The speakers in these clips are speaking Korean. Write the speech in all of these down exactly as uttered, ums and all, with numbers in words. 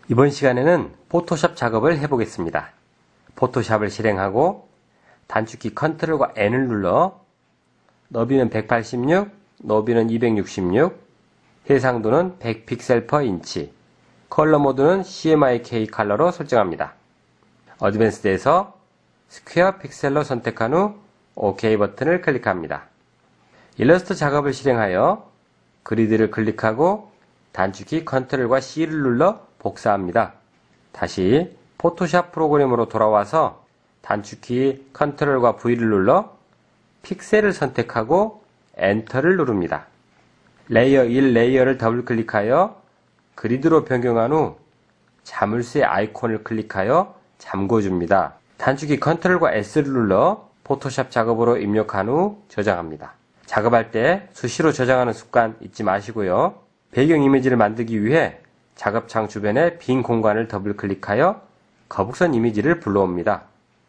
이번 시간에는 포토샵 작업을 해보겠습니다. 포토샵을 실행하고 단축키 컨트롤과 N을 눌러 너비는 백팔십육, 너비는 이백육십육, 해상도는 백 픽셀 퍼 인치, 컬러 모드는 씨엠와이케이 컬러로 설정합니다. 어드밴스드에서 스퀘어 픽셀로 선택한 후 OK 버튼을 클릭합니다. 일러스트 작업을 실행하여 그리드를 클릭하고 단축키 컨트롤과 C를 눌러 복사합니다. 다시 포토샵 프로그램으로 돌아와서 단축키 컨트롤과 V를 눌러 픽셀을 선택하고 엔터를 누릅니다. 레이어 일 레이어를 더블 클릭하여 그리드로 변경한 후 자물쇠 아이콘을 클릭하여 잠궈줍니다. 단축키 컨트롤과 S를 눌러 포토샵 작업으로 입력한 후 저장합니다. 작업할 때 수시로 저장하는 습관 잊지 마시고요. 배경 이미지를 만들기 위해 작업창 주변에 빈 공간을 더블 클릭하여 거북선 이미지를 불러옵니다.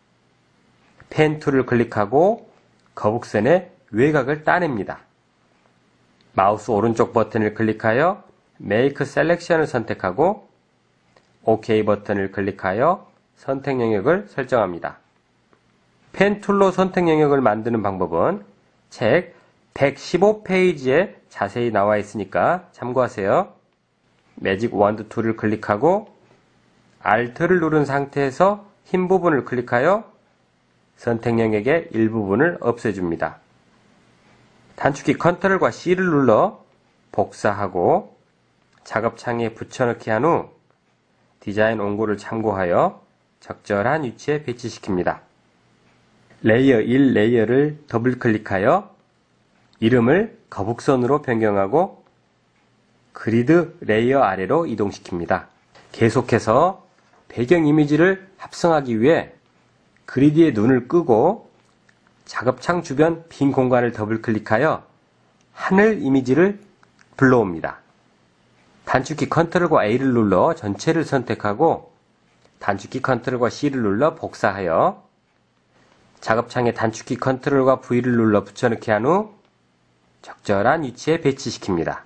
펜 툴을 클릭하고 거북선의 외곽을 따냅니다. 마우스 오른쪽 버튼을 클릭하여 Make Selection을 선택하고 OK 버튼을 클릭하여 선택 영역을 설정합니다. 펜 툴로 선택 영역을 만드는 방법은 책 백십오 페이지에 자세히 나와 있으니까 참고하세요. 매직 원드 툴을 클릭하고 Alt를 누른 상태에서 흰 부분을 클릭하여 선택 영역의 일부분을 없애줍니다. 단축키 컨트롤과 C를 눌러 복사하고 작업창에 붙여넣기 한 후 디자인 원고를 참고하여 적절한 위치에 배치시킵니다. 레이어 일 레이어를 더블 클릭하여 이름을 거북선으로 변경하고 그리드 레이어 아래로 이동시킵니다. 계속해서 배경 이미지를 합성하기 위해 그리드의 눈을 끄고 작업창 주변 빈 공간을 더블 클릭하여 하늘 이미지를 불러옵니다. 단축키 컨트롤과 A를 눌러 전체를 선택하고 단축키 컨트롤과 C를 눌러 복사하여 작업창에 단축키 컨트롤과 V를 눌러 붙여넣기 한 후 적절한 위치에 배치시킵니다.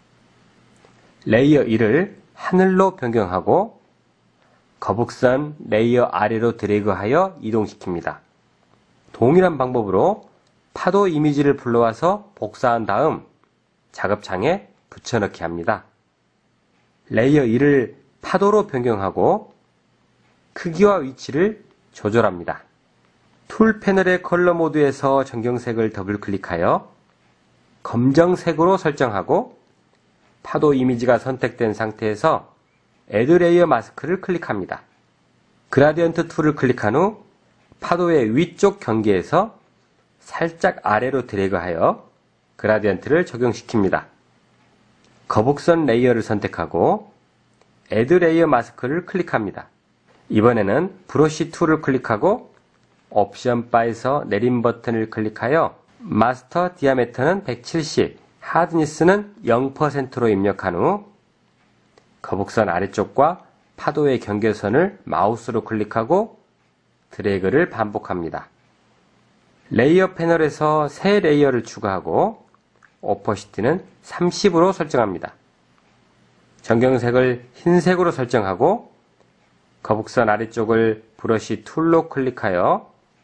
레이어 일을 하늘로 변경하고 거북선 레이어 아래로 드래그하여 이동시킵니다. 동일한 방법으로 파도 이미지를 불러와서 복사한 다음 작업창에 붙여넣기 합니다. 레이어 일을 파도로 변경하고 크기와 위치를 조절합니다. 툴 패널의 컬러 모드에서 정경색을 더블 클릭하여 검정색으로 설정하고 파도 이미지가 선택된 상태에서 Add Layer 마스크를 클릭합니다. 그라디언트 툴을 클릭한 후 파도의 위쪽 경계에서 살짝 아래로 드래그하여 그라디언트를 적용시킵니다. 거북선 레이어를 선택하고 Add Layer 마스크를 클릭합니다. 이번에는 브러쉬 툴을 클릭하고 옵션 바에서 내림 버튼을 클릭하여 마스터 디아메터는 백칠십, 하드니스는 영 퍼센트로 입력한 후 거북선 아래쪽과 파도의 경계선을 마우스로 클릭하고 드래그를 반복합니다. 레이어 패널에서 새 레이어를 추가하고 오퍼시티는 삼십으로 설정합니다. 정경색을 흰색으로 설정하고 거북선 아래쪽을 브러쉬 툴로 클릭하여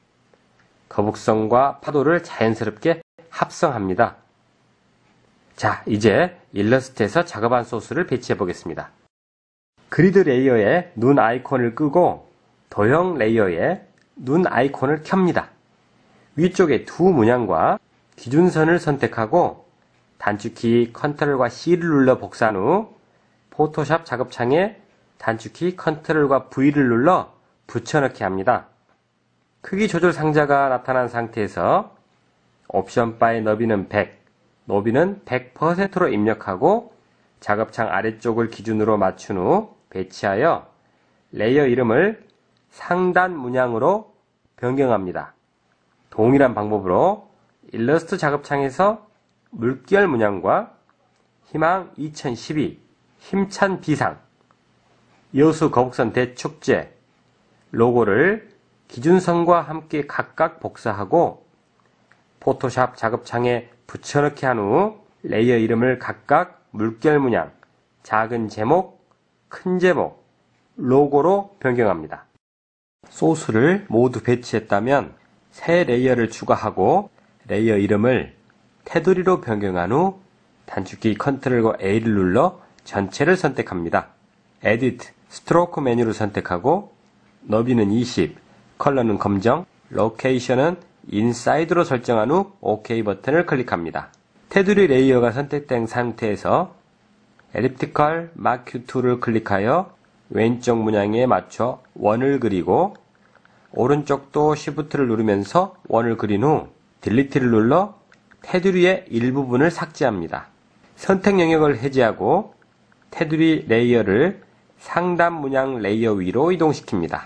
거북선과 파도를 자연스럽게 합성합니다. 자, 이제 일러스트에서 작업한 소스를 배치해 보겠습니다. 그리드 레이어에 눈 아이콘을 끄고 도형 레이어에 눈 아이콘을 켭니다. 위쪽에 두 문양과 기준선을 선택하고 단축키 컨트롤과 C를 눌러 복사한 후 포토샵 작업창에 단축키 컨트롤과 V를 눌러 붙여넣기 합니다. 크기 조절 상자가 나타난 상태에서 옵션 바의 너비는 백, 너비는 백 퍼센트로 입력하고 작업창 아래쪽을 기준으로 맞춘 후 배치하여 레이어 이름을 상단 문양으로 변경합니다. 동일한 방법으로 일러스트 작업창에서 물결 문양과 희망 이천십이, 힘찬 비상, 여수 거북선 대축제 로고를 기준선과 함께 각각 복사하고 포토샵 작업창에 붙여넣기 한 후 레이어 이름을 각각 물결 문양, 작은 제목, 큰 제목, 로고로 변경합니다. 소스를 모두 배치했다면 새 레이어를 추가하고 레이어 이름을 테두리로 변경한 후 단축키 컨트롤과 A를 눌러 전체를 선택합니다. 에디트, 스트로크 메뉴를 선택하고 너비는 이십, 컬러는 검정, 로케이션은 인사이드로 설정한 후 OK 버튼을 클릭합니다. 테두리 레이어가 선택된 상태에서 엘립티컬 마크 툴을 클릭하여 왼쪽 문양에 맞춰 원을 그리고 오른쪽도 Shift를 누르면서 원을 그린 후 딜리트를 눌러 테두리의 일부분을 삭제합니다. 선택 영역을 해제하고 테두리 레이어를 상단 문양 레이어 위로 이동시킵니다.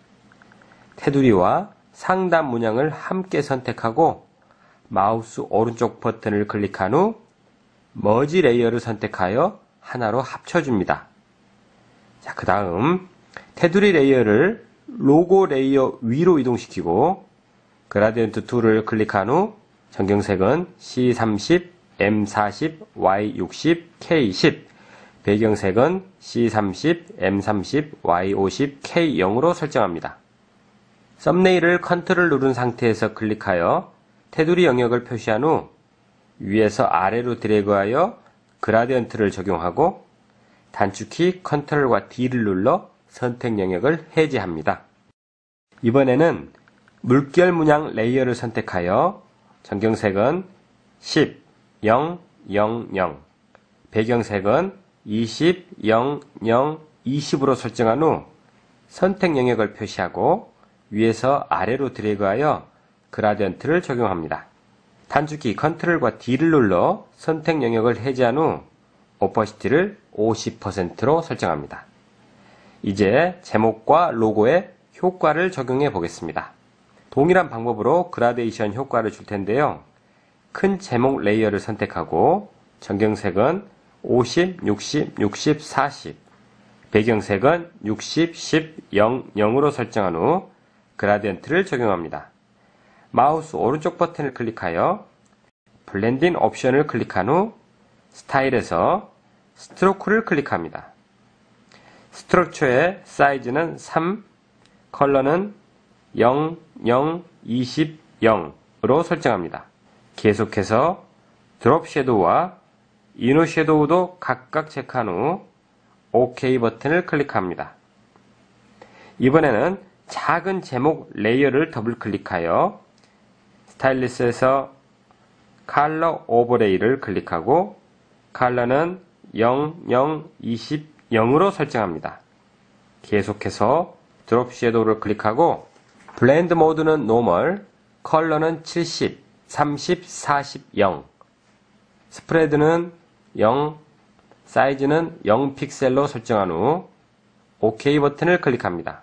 테두리와 상단 문양을 함께 선택하고 마우스 오른쪽 버튼을 클릭한 후 머지 레이어를 선택하여 하나로 합쳐줍니다. 자, 그 다음 테두리 레이어를 로고 레이어 위로 이동시키고 그라디언트 툴을 클릭한 후 전경색은 씨 삼십, 엠 사십, 와이 육십, 케이 십, 배경색은 씨 삼십, 엠 삼십, 와이 오십, 케이 영으로 설정합니다. 썸네일을 컨트롤 누른 상태에서 클릭하여 테두리 영역을 표시한 후 위에서 아래로 드래그하여 그라디언트를 적용하고 단축키 컨트롤과 D를 눌러 선택 영역을 해제합니다. 이번에는 물결 문양 레이어를 선택하여 전경색은 십, 영, 영, 영, 배경색은 이십, 영, 영, 이십으로 설정한 후 선택 영역을 표시하고 위에서 아래로 드래그하여 그라디언트를 적용합니다. 단축키 컨트롤과 D를 눌러 선택 영역을 해제한 후 오퍼시티를 오십 퍼센트로 설정합니다. 이제 제목과 로고에 효과를 적용해 보겠습니다. 동일한 방법으로 그라데이션 효과를 줄 텐데요. 큰 제목 레이어를 선택하고 전경색은 오십, 육십, 육십, 사십, 배경색은 육십, 십, 영, 영으로 설정한 후 그라디언트를 적용합니다. 마우스 오른쪽 버튼을 클릭하여 블렌딩 옵션을 클릭한 후 스타일에서 스트로크를 클릭합니다. 스트럭처의 사이즈는 삼, 컬러는 영, 영, 이십, 영으로 설정합니다. 계속해서 드롭 섀도우와 이너 섀도우도 각각 체크한 후 OK 버튼을 클릭합니다. 이번에는 작은 제목 레이어를 더블 클릭하여 스타일리스에서 컬러 오버레이를 클릭하고 컬러는 영, 영, 이십, 영으로 설정합니다. 계속해서 드롭 섀도우를 클릭하고 블렌드 모드는 노멀, 컬러는 칠십, 삼십, 사십, 영, 스프레드는 영, 사이즈는 영 픽셀로 설정한 후 OK 버튼을 클릭합니다.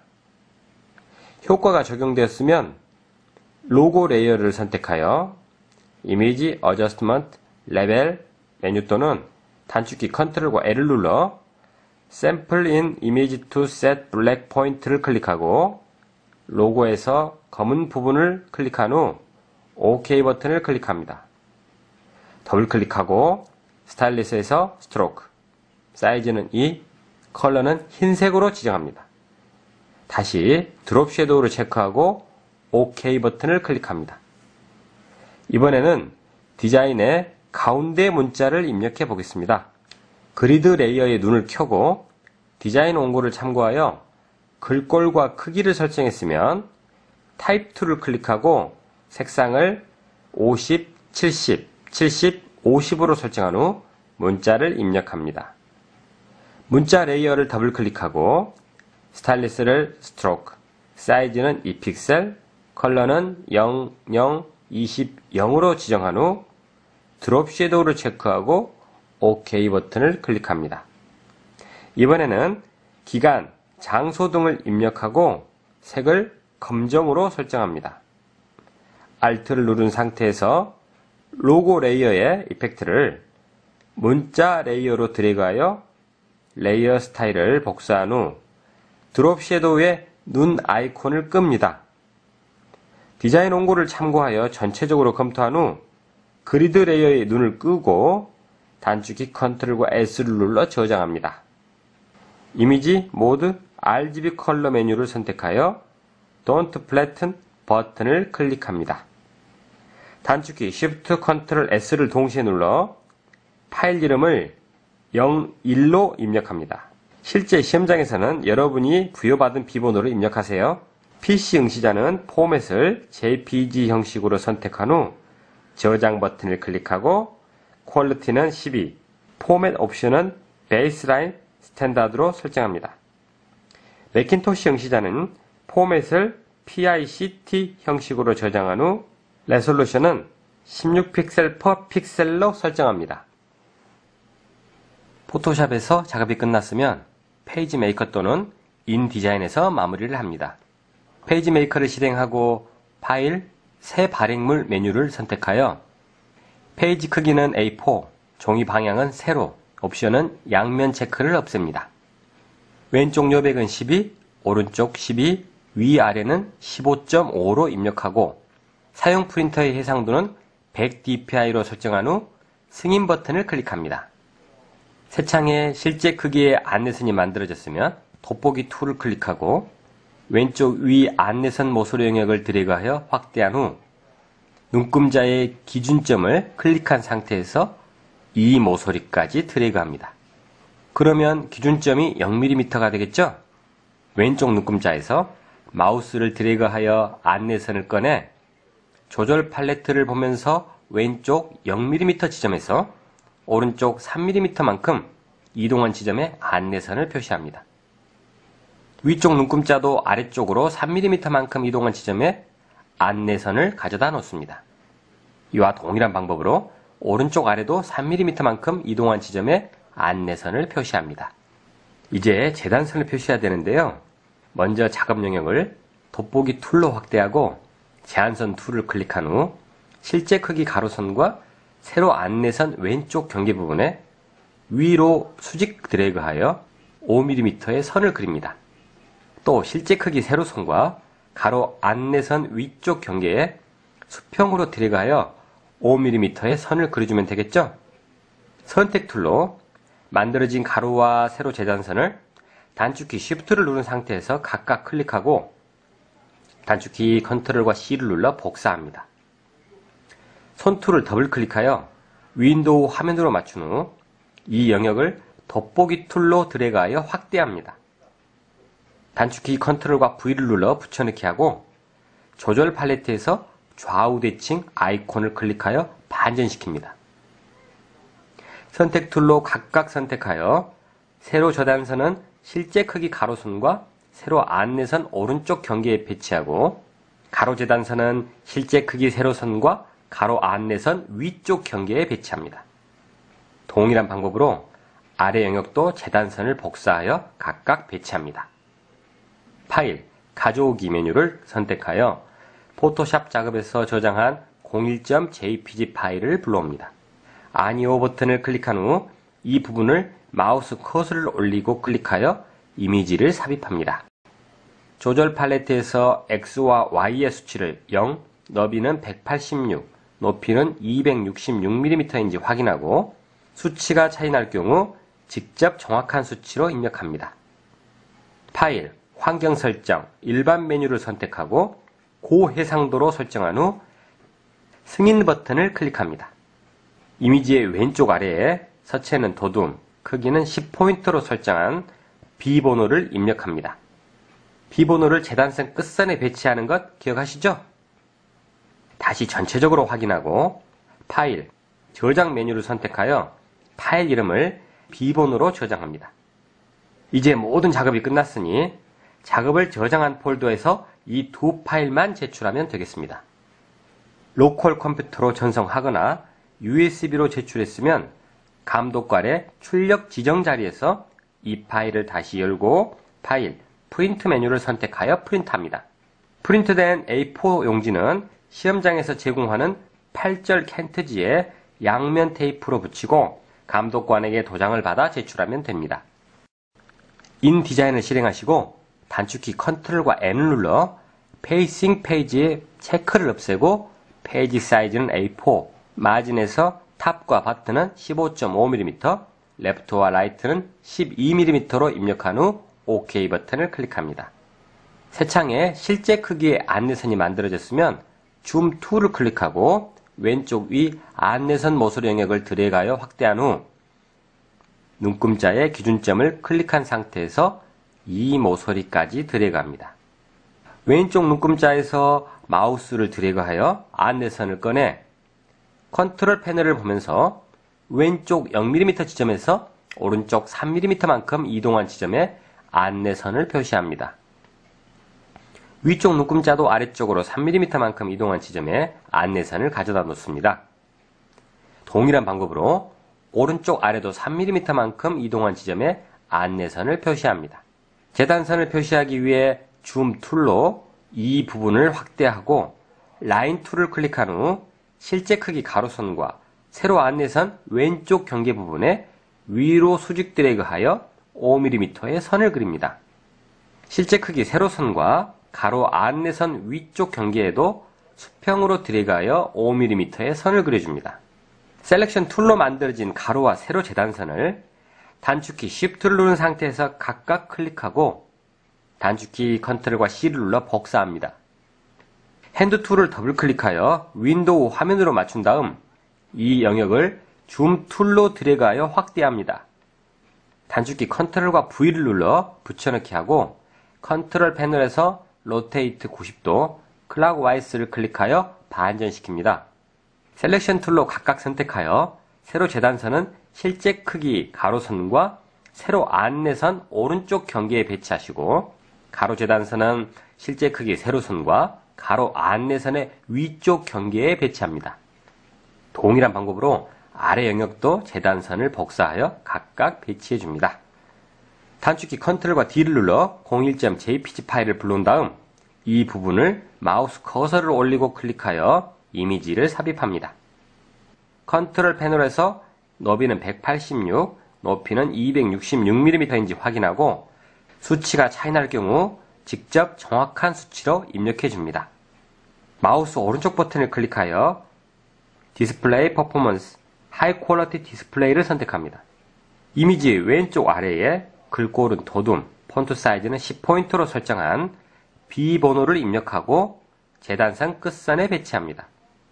효과가 적용되었으면 로고 레이어를 선택하여 이미지 어저스트먼트 레벨 메뉴 또는 단축키 컨트롤과 L을 눌러 샘플 인 이미지 투 셋 블랙 포인트를 클릭하고 로고에서 검은 부분을 클릭한 후 OK 버튼을 클릭합니다. 더블 클릭하고 스타일리스에서 스트로크, 사이즈는 이, 컬러는 흰색으로 지정합니다. 다시 드롭 섀도우를 체크하고 OK 버튼을 클릭합니다. 이번에는 디자인의 가운데 문자를 입력해 보겠습니다. 그리드 레이어에 눈을 켜고 디자인 원고를 참고하여 글꼴과 크기를 설정했으면 타입 툴을 클릭하고 색상을 오십, 칠십, 칠십, 오십으로 설정한 후 문자를 입력합니다. 문자 레이어를 더블 클릭하고 스타일리스를 스트로크, 사이즈는 이 픽셀, 컬러는 영, 영, 이십, 영으로 지정한 후 드롭 섀도우를 체크하고 OK 버튼을 클릭합니다. 이번에는 기간, 장소 등을 입력하고 색을 검정으로 설정합니다. Alt를 누른 상태에서 로고 레이어의 이펙트를 문자 레이어로 드래그하여 레이어 스타일을 복사한 후 드롭 섀도우의 눈 아이콘을 끕니다. 디자인 원고를 참고하여 전체적으로 검토한 후 그리드 레이어의 눈을 끄고 단축키 컨트롤과 S를 눌러 저장합니다. 이미지 모드 알지비 컬러 메뉴를 선택하여 Don't Flatten 버튼을 클릭합니다. 단축키 Shift 컨트롤 S를 동시에 눌러 파일 이름을 영, 일로 입력합니다. 실제 시험장에서는 여러분이 부여받은 비번호를 입력하세요. 피씨 응시자는 포맷을 제이피지 형식으로 선택한 후 저장 버튼을 클릭하고 퀄리티는 십이, 포맷 옵션은 베이스라인 스탠다드로 설정합니다. 매킨토시 응시자는 포맷을 피아이씨티 형식으로 저장한 후 레솔루션은 십육 픽셀 퍼 픽셀로 설정합니다. 포토샵에서 작업이 끝났으면 페이지 메이커 또는 인디자인에서 마무리를 합니다. 페이지 메이커를 실행하고 파일, 새 발행물 메뉴를 선택하여 페이지 크기는 에이 사, 종이 방향은 세로, 옵션은 양면 체크를 없앱니다. 왼쪽 여백은 십이, 오른쪽 십이, 위아래는 십오 점 오로 입력하고 사용 프린터의 해상도는 백 디피아이로 설정한 후 승인 버튼을 클릭합니다. 새 창에 실제 크기의 안내선이 만들어졌으면 돋보기 툴을 클릭하고 왼쪽 위 안내선 모서리 영역을 드래그하여 확대한 후 눈금자의 기준점을 클릭한 상태에서 이 모서리까지 드래그합니다. 그러면 기준점이 영 밀리미터가 되겠죠? 왼쪽 눈금자에서 마우스를 드래그하여 안내선을 꺼내 조절 팔레트를 보면서 왼쪽 영 밀리미터 지점에서 오른쪽 삼 밀리미터만큼 이동한 지점에 안내선을 표시합니다. 위쪽 눈금자도 아래쪽으로 삼 밀리미터만큼 이동한 지점에 안내선을 가져다 놓습니다. 이와 동일한 방법으로 오른쪽 아래도 삼 밀리미터만큼 이동한 지점에 안내선을 표시합니다. 이제 재단선을 표시해야 되는데요. 먼저 작업 영역을 돋보기 툴로 확대하고 제한선 툴을 클릭한 후 실제 크기 가로선과 세로 안내선 왼쪽 경계 부분에 위로 수직 드래그하여 오 밀리미터의 선을 그립니다. 또 실제 크기 세로선과 가로 안내선 위쪽 경계에 수평으로 드래그하여 오 밀리미터의 선을 그려주면 되겠죠? 선택 툴로 만들어진 가로와 세로 재단선을 단축키 Shift를 누른 상태에서 각각 클릭하고 단축키 컨트롤과 C를 눌러 복사합니다. 손툴을 더블 클릭하여 윈도우 화면으로 맞춘 후 이 영역을 돋보기 툴로 드래그하여 확대합니다. 단축키 컨트롤과 V를 눌러 붙여넣기 하고 조절 팔레트에서 좌우 대칭 아이콘을 클릭하여 반전시킵니다. 선택 툴로 각각 선택하여 세로 저단선은 실제 크기 가로선과 세로 안내선 오른쪽 경계에 배치하고 가로 재단선은 실제 크기 세로선과 가로 안내선 위쪽 경계에 배치합니다. 동일한 방법으로 아래 영역도 재단선을 복사하여 각각 배치합니다. 파일, 가져오기 메뉴를 선택하여 포토샵 작업에서 저장한 공일 점 제이피지 파일을 불러옵니다. 아니오 버튼을 클릭한 후 이 부분을 마우스 커서를 올리고 클릭하여 이미지를 삽입합니다. 조절 팔레트에서 X와 Y의 수치를 영, 너비는 백팔십육, 높이는 이백육십육 밀리미터인지 확인하고 수치가 차이 날 경우 직접 정확한 수치로 입력합니다. 파일, 환경 설정, 일반 메뉴를 선택하고 고해상도로 설정한 후 승인 버튼을 클릭합니다. 이미지의 왼쪽 아래에 서체는 도둠, 크기는 십 포인트로 설정한 비번호를 입력합니다. 비번호를 재단선 끝선에 배치하는 것 기억하시죠? 다시 전체적으로 확인하고 파일, 저장 메뉴를 선택하여 파일 이름을 비번호로 저장합니다. 이제 모든 작업이 끝났으니 작업을 저장한 폴더에서 이 두 파일만 제출하면 되겠습니다. 로컬 컴퓨터로 전송하거나 유에스비로 제출했으면 감독관의 출력 지정 자리에서 이 파일을 다시 열고 파일, 프린트 메뉴를 선택하여 프린트합니다. 프린트된 에이 사 용지는 시험장에서 제공하는 팔 절 캔트지에 양면 테이프로 붙이고 감독관에게 도장을 받아 제출하면 됩니다. 인디자인을 실행하시고 단축키 컨트롤과 N을 눌러 페이싱 페이지의 체크를 없애고 페이지 사이즈는 에이 사, 마진에서 탑과 바트는 십오 점 오 밀리미터, 레프트와 라이트는 십이 밀리미터로 입력한 후 오케이 버튼을 클릭합니다. 새 창에 실제 크기의 안내선이 만들어졌으면 줌 이를 클릭하고 왼쪽 위 안내선 모서리 영역을 드래그하여 확대한 후 눈금자의 기준점을 클릭한 상태에서 이 모서리까지 드래그합니다. 왼쪽 눈금자에서 마우스를 드래그하여 안내선을 꺼내 컨트롤 패널을 보면서 왼쪽 영 밀리미터 지점에서 오른쪽 삼 밀리미터만큼 이동한 지점에 안내선을 표시합니다. 위쪽 눈금자도 아래쪽으로 삼 밀리미터만큼 이동한 지점에 안내선을 가져다 놓습니다. 동일한 방법으로 오른쪽 아래도 삼 밀리미터만큼 이동한 지점에 안내선을 표시합니다. 재단선을 표시하기 위해 줌 툴로 이 부분을 확대하고 라인 툴을 클릭한 후 실제 크기 가로선과 세로 안내선 왼쪽 경계 부분에 위로 수직 드래그하여 오 밀리미터의 선을 그립니다. 실제 크기 세로선과 가로 안내선 위쪽 경계에도 수평으로 드래그하여 오 밀리미터의 선을 그려줍니다. 셀렉션 툴로 만들어진 가로와 세로 재단선을 단축키 Shift를 누른 상태에서 각각 클릭하고 단축키 컨트롤과 C를 눌러 복사합니다. 핸드 툴을 더블 클릭하여 윈도우 화면으로 맞춘 다음 이 영역을 줌 툴로 드래그하여 확대합니다. 단축키 컨트롤과 V를 눌러 붙여넣기 하고 컨트롤 패널에서 로테이트 구십 도 클락와이스를 클릭하여 반전시킵니다. 셀렉션 툴로 각각 선택하여 세로 재단선은 실제 크기 가로선과 세로 안내선 오른쪽 경계에 배치하시고 가로 재단선은 실제 크기 세로선과 가로 안내선의 위쪽 경계에 배치합니다. 동일한 방법으로 아래 영역도 재단선을 복사하여 각각 배치해 줍니다. 단축키 컨트롤과 D를 눌러 공일 점 제이피지 파일을 불러온 다음 이 부분을 마우스 커서를 올리고 클릭하여 이미지를 삽입합니다. 컨트롤 패널에서 너비는 백팔십육, 높이는 이백육십육 밀리미터인지 확인하고 수치가 차이 날 경우 직접 정확한 수치로 입력해 줍니다. 마우스 오른쪽 버튼을 클릭하여 디스플레이 퍼포먼스 하이 퀄리티 디스플레이를 선택합니다. 이미지 왼쪽 아래에 긁고 오른 도둠, 폰트 사이즈는 십 포인트로 설정한 비번호를 입력하고 재단선 끝선에 배치합니다.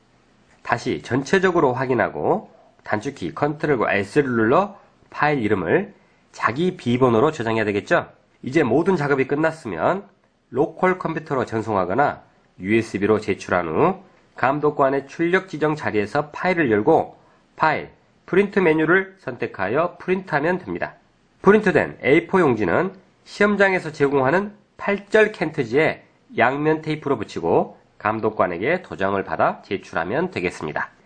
다시 전체적으로 확인하고 단축키 컨트롤과 S를 눌러 파일 이름을 자기 비번호로 저장해야 되겠죠? 이제 모든 작업이 끝났으면 로컬 컴퓨터로 전송하거나 유에스비로 제출한 후 감독관의 출력 지정 자리에서 파일을 열고 파일, 프린트 메뉴를 선택하여 프린트하면 됩니다. 프린트된 에이 사 용지는 시험장에서 제공하는 팔 절 캔트지에 양면 테이프로 붙이고 감독관에게 도장을 받아 제출하면 되겠습니다.